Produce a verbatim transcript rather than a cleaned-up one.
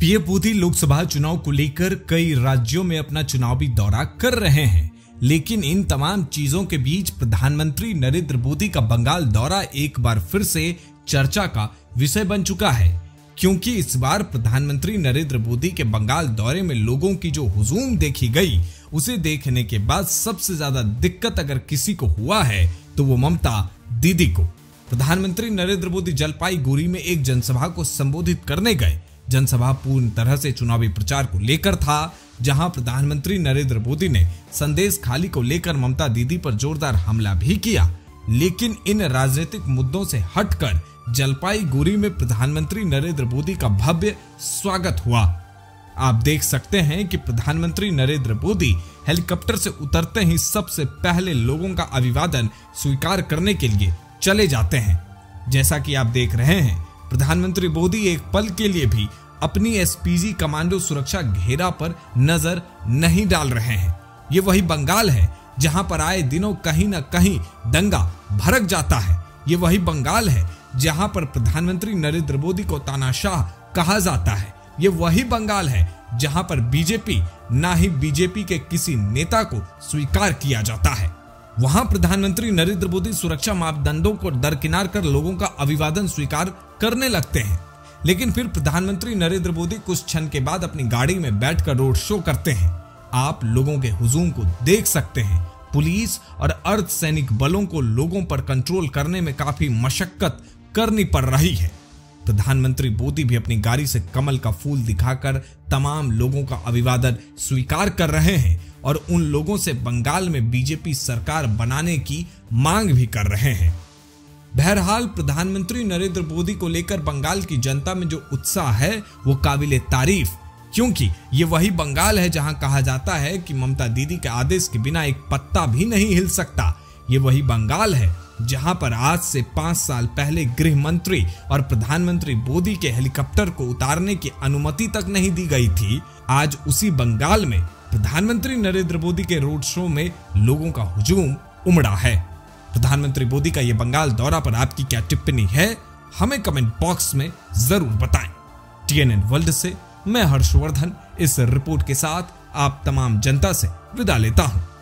PM Modi Lok Sabha चुनाव को लेकर कई राज्यों में अपना चुनावी दौरा कर रहे हैं, लेकिन इन तमाम चीजों के बीच प्रधानमंत्री नरेंद्र मोदी का बंगाल दौरा एक बार फिर से चर्चा का विषय बन चुका है, क्योंकि इस बार प्रधानमंत्री नरेंद्र मोदी के बंगाल दौरे में लोगों की जो हुजूम देखी गई, उसे देखने के बाद सबसे ज्यादा दिक्कत अगर किसी को हुआ है तो वो ममता दीदी को। प्रधानमंत्री नरेंद्र मोदी जलपाईगुड़ी में एक जनसभा को संबोधित करने गए। जनसभा पूर्ण तरह से चुनावी प्रचार को लेकर था, जहां प्रधानमंत्री नरेंद्र मोदी ने संदेश खाली को लेकर ममता दीदी पर जोरदार हमला भी किया। लेकिन इन राजनीतिक मुद्दों से हटकर जलपाईगुड़ी में प्रधानमंत्री नरेंद्र मोदी का भव्य स्वागत हुआ। आप देख सकते हैं कि प्रधानमंत्री नरेंद्र मोदी हेलीकॉप्टर से उतरते ही सबसे पहले लोगों का अभिवादन स्वीकार करने के लिए चले जाते हैं। जैसा कि आप देख रहे हैं, प्रधानमंत्री मोदी एक पल के लिए भी अपनी एसपीजी कमांडो सुरक्षा घेरा पर नजर नहीं डाल रहे हैं। ये वही बंगाल है जहां पर आए दिनों कहीं ना कहीं दंगा भड़क जाता है। ये वही बंगाल है जहां पर प्रधानमंत्री नरेंद्र मोदी को तानाशाह कहा जाता है। ये वही बंगाल है जहां पर बीजेपी ना ही बीजेपी के किसी नेता को स्वीकार किया जाता है। वहां प्रधानमंत्री नरेंद्र मोदी सुरक्षा मापदंडों को दरकिनार कर लोगों का अभिवादन स्वीकार करने लगते हैं, लेकिन फिर प्रधानमंत्री नरेंद्र मोदी कुछ क्षण के बाद अपनी गाड़ी में बैठकर रोड शो करते हैं। आप लोगों के हुजूम को देख सकते हैं। पुलिस और अर्धसैनिक बलों को लोगों पर कंट्रोल करने में काफी मशक्कत करनी पड़ रही है। प्रधानमंत्री मोदी भी अपनी गाड़ी से कमल का फूल दिखाकर तमाम लोगों का अभिवादन स्वीकार कर रहे हैं और उन लोगों से बंगाल में बीजेपी सरकार बनाने की मांग भी कर रहे हैं। बहरहाल प्रधानमंत्री नरेंद्र मोदी को लेकर बंगाल की जनता में जो उत्साह है वो काबिले तारीफ, क्योंकि ये वही बंगाल है जहां कहा जाता है कि ममता दीदी के आदेश के बिना एक पत्ता भी नहीं हिल सकता। ये वही बंगाल है जहां पर आज से पांच साल पहले गृह मंत्री और प्रधानमंत्री मोदी के हेलीकॉप्टर को उतारने की अनुमति तक नहीं दी गई थी। आज उसी बंगाल में प्रधानमंत्री नरेंद्र मोदी के रोड शो में लोगों का हुजूम उमड़ा है। प्रधानमंत्री मोदी का यह बंगाल दौरा पर आपकी क्या टिप्पणी है, हमें कमेंट बॉक्स में जरूर बताएं। टीएनएन वर्ल्ड से मैं हर्षवर्धन इस रिपोर्ट के साथ आप तमाम जनता से विदा लेता हूं।